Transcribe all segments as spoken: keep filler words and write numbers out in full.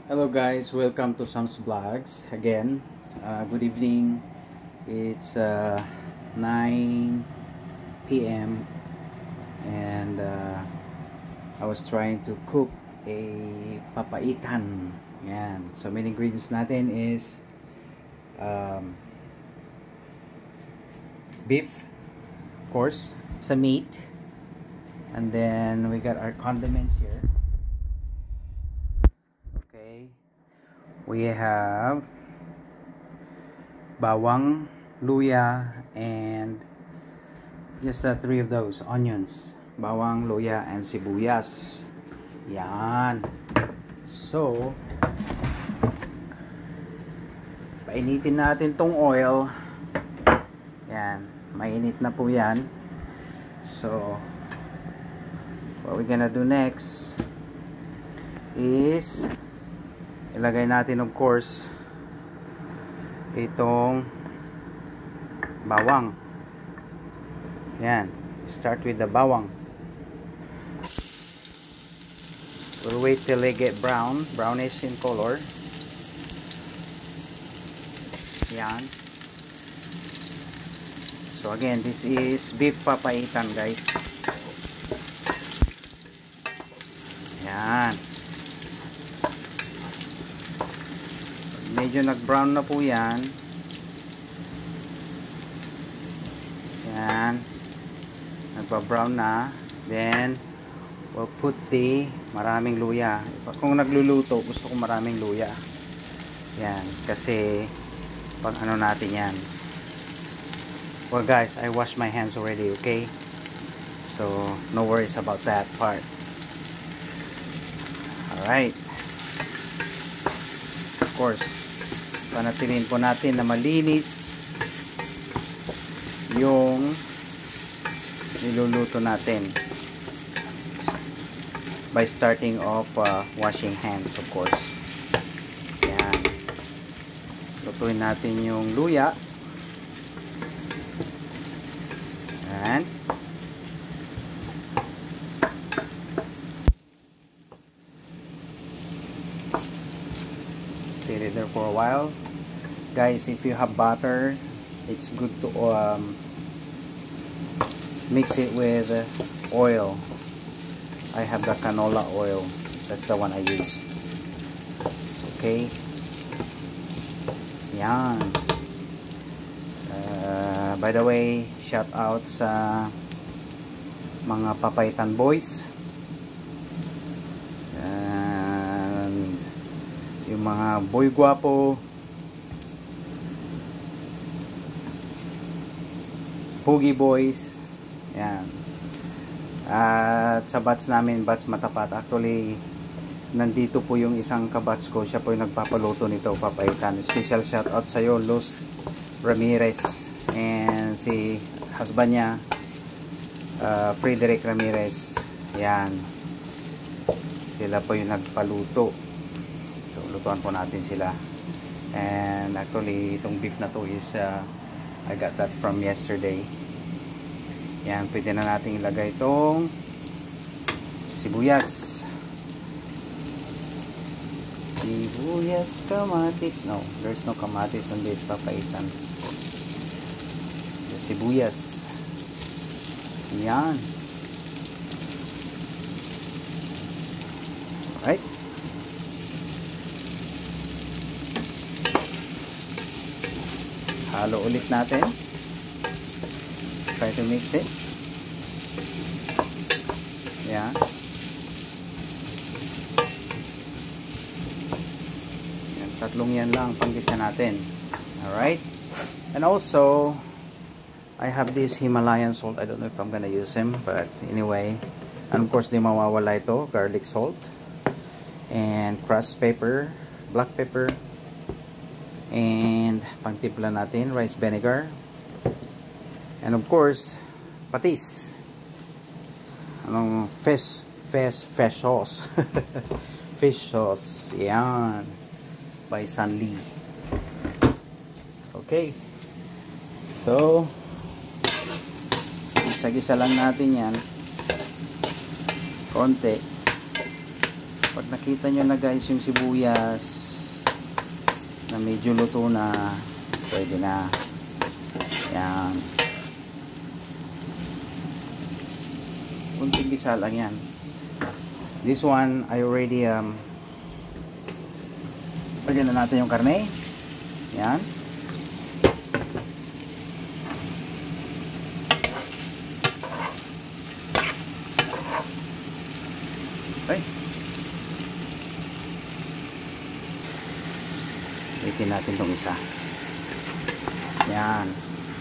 Hello guys, welcome to Sam's Vlogs again. Uh, good evening. It's uh, nine p m and uh, I was trying to cook a papaitan. Yan. So main ingredients natin is um, beef, of course, some meat, and then we got our condiments here. We have bawang, luya, and just the three of those onions. Bawang, luya, and sibuyas. Yan. So, painitin natin tong oil. Yan. Mainit na po yan. So, what we're gonna do next is ilagay natin, of course, itong bawang. Yan. Start with the bawang. We'll wait till they get brown, brownish in color. Yan. So again, this is beef papaitan, guys. Yan. Medyo nag-brown na po yan. Yan. Nagpa-brown na. Then, we'll put the maraming luya. Kung nagluluto, gusto ko maraming luya. Yan. Kasi, pag ano natin yan. Well guys, I washed my hands already, okay? So, no worries about that part. Alright. Of course, panatiliin po natin na malinis yung niluluto natin by starting off uh, washing hands, of course. Yan. Lutuin natin yung luya. And sit it there for a while. Guys, if you have butter, it's good to um, mix it with oil. I have the canola oil. That's the one I used. Okay. Yan. Uh, by the way, shout out sa mga papaitan boys. And yung mga boy guwapo, Pogi boys. Yan. At sa batch namin, batch matapat. Actually, nandito po yung isang kabatch ko. Siya po yung nagpapaluto nito, papaitan. Special shout out sa iyo, Luz Ramirez. And si husband niya, uh, Frederick Ramirez. Yan. Sila po yung nagpaluto. So, lutuan po natin sila. And actually, itong beef na to is uh, I got that from yesterday. Yan, pwede na natin ilagay itong sibuyas. Sibuyas, kamatis. No, there's no kamatis on this papaitan. The sibuyas. Yan. Alright. Halo ulit natin. Try to mix it. Yeah. Yan, tatlong yan lang panggisa natin. Alright. And also, I have this Himalayan salt. I don't know if I'm gonna use him, but anyway. And of course, di mawawala ito. Garlic salt. And crushed pepper. Black pepper. And pangtimpla natin, rice vinegar. And of course, patis. Anong fish, fish, fish sauce. Fish sauce. Yan. By Sanli. Okay. So, isa-gisa lang natin yan. Konti. Pag nakita nyo na guys yung sibuyas na medyo luto na, pwede na. Yan. Kunting gisa lang yan. This one I already um lagyan na natin yung karne. Yan. Ay. Itin natin tong isa. Yan.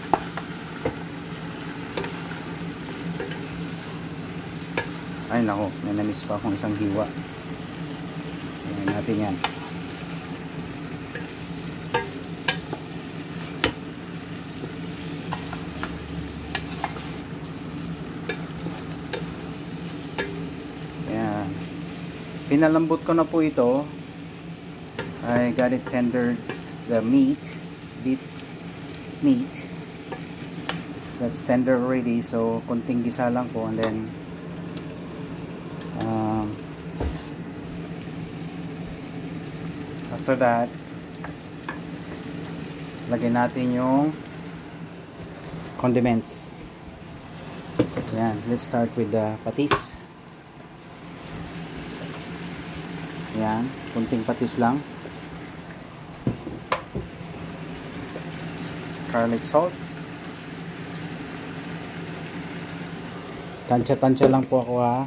Ay nako, may na-miss pa akong isang hiwa. Ayan natin yan. Ayan. Pinalambot ko na po ito. I got it tendered, the meat, beef meat. That's tender already, so konting gisa lang po, and then Um, after that, lagyan natin yung condiments. Yan, let's start with the patis. Yan, kunting patis lang. Garlic salt. Tansya-tansya lang po ako ha.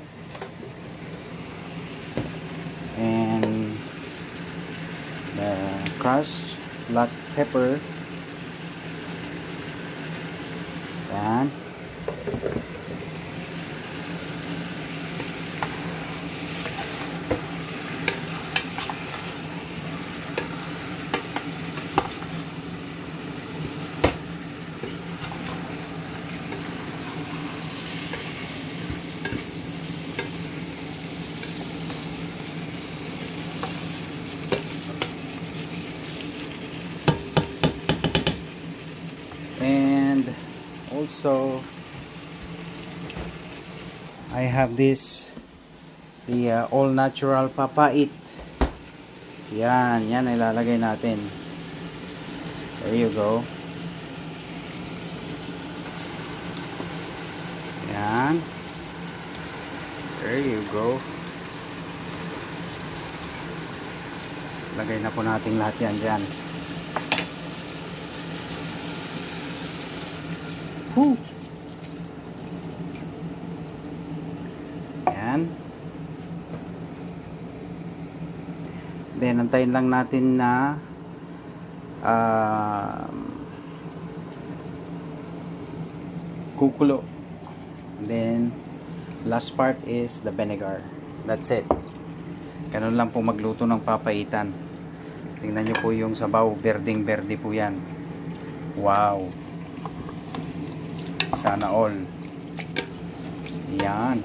And the crushed black pepper. Yan. And also I have this, the uh, all natural papait. Yan, yan ilalagay natin. There you go. Yan. There you go. Lagay na po natin lahat yan dyan. Woo. Yan. Then antayin lang natin na uh, kukulo. Then last part is the vinegar. That's it. Ganun lang po magluto ng papaitan. Tingnan nyo po yung sabaw, berdeng berde po yan. Wow. Sana all. Yan.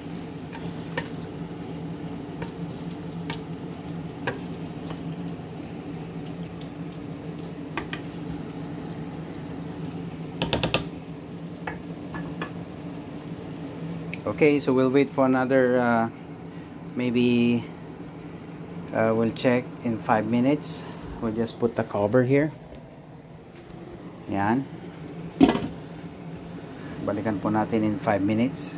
Okay, so we'll wait for another uh, maybe uh, we'll check in five minutes. We'll just put the cover here. Yan. Balikan po natin in five minutes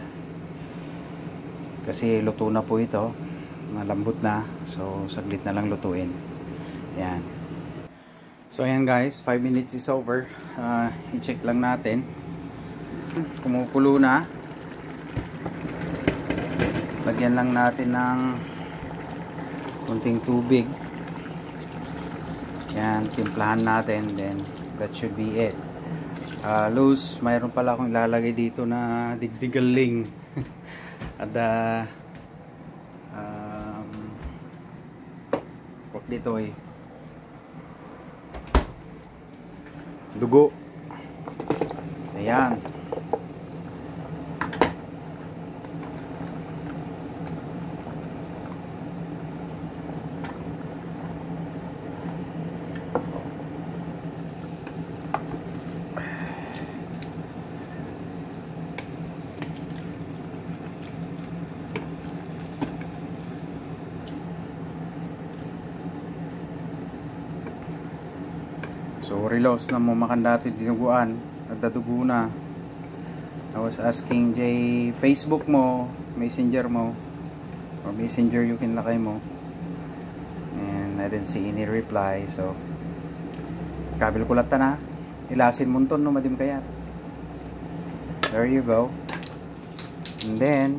kasi luto na po ito, malambot na, so saglit na lang lutuin. Yan. So ayan guys, five minutes is over. uh, i-check lang natin, kumukulo na. Lagyan lang natin ng kunting tubig. Yan, timplahan natin, then that should be it. Uh, Luz, mayroon pala akong ilalagay dito na digdigaling. At uh, um, wag dito eh, dugo. Ayan. Sorry Los na mo makanda ito dinuguan. Nagdadugo na. I was asking Jay Facebook mo, Messenger mo, or Messenger you can lakay mo. And I didn't see any reply. So kabil kulat ta na. Ilasin mo ton no madim kayat. There you go. And then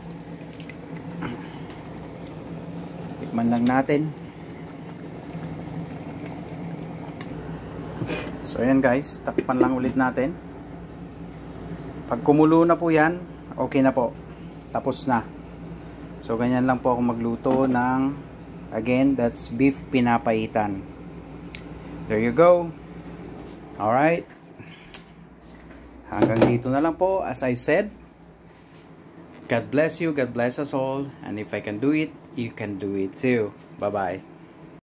tikman lang natin. So ayan guys, takpan lang ulit natin. Pag kumulo na po yan, okay na po. Tapos na. So ganyan lang po ako magluto ng, again, that's beef pinapaitan. There you go. Alright. Hanggang dito na lang po. As I said, God bless you, God bless us all. And if I can do it, you can do it too. Bye bye.